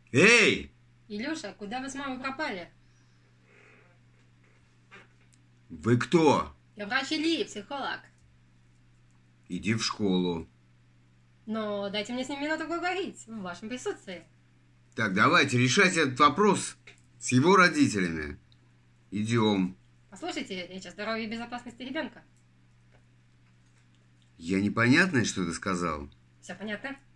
Эй! Илюша, куда вы с мамой пропали? Вы кто? Я врач Ильи, психолог. Иди в школу. Но дайте мне с ним минуту поговорить в вашем присутствии. Так, давайте решать этот вопрос с его родителями. Идем. Послушайте, речь о здоровье и безопасности ребенка. Я непонятное что-то сказал? Все понятно?